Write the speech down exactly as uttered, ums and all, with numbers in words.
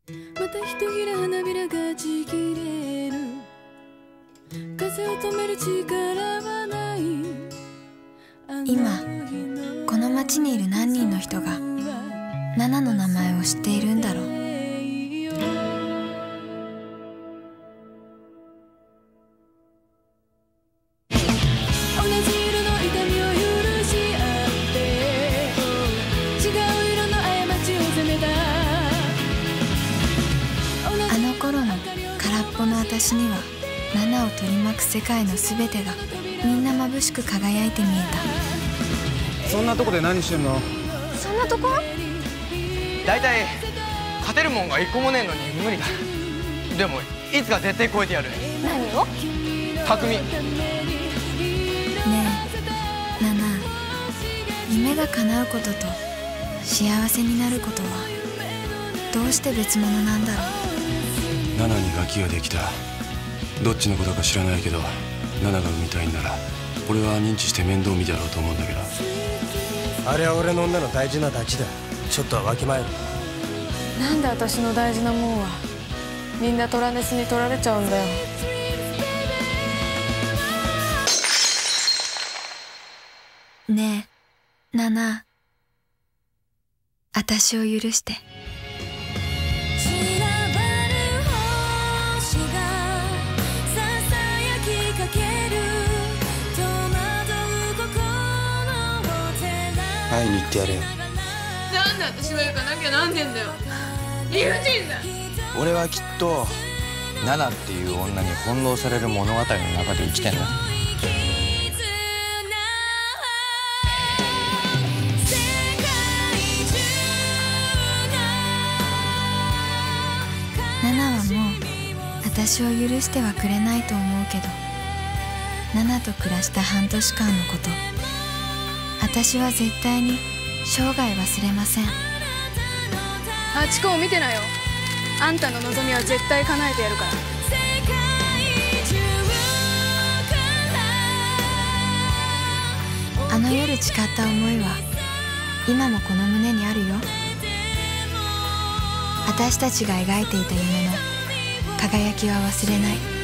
またひとひら花びらがちぎれる。風を止める力はない。 今この町にいる何人の人がナナの名前を知っているんだろう。 同じ色の痛みを許し合って違う色の過ちを責めた。 あの頃の空っぽの私にはナナを取り巻く世界のすべてがみんな眩しく輝いて見えた。そんなとこで何してんの？ そんなとこ？ だいたい勝てるもんが一個もねえのに無理だ。でもいつか絶対超えてやる。 何を？ 匠。 ねえナナ、夢が叶うことと幸せになることはどうして別物なんだろう。 ナナにガキができた。どっちのことか知らないけどナナが産みたいんなら俺は認知して面倒見てやろうと思うんだけど。 あれは俺の女の大事なダチだ。ちょっとはわきまえる。 なんで私の大事なもんはみんなトラネスに取られちゃうんだよ。 ねえナナ、私を許して。 会いに行ってやれよ。 なんで私が行かなきゃなんねんだよ。理不尽だ。 俺はきっとナナっていう女に翻弄される物語の中で生きてんだ。 ナナはもう私を許してはくれないと思うけど、ナナと暮らした半年間のこと、私は絶対に生涯忘れません。 あっちこを見てなよ。あんたの望みは絶対叶えてやるから。 あの夜誓った思いは今もこの胸にあるよ。私たちが描いていた夢の輝きは忘れない。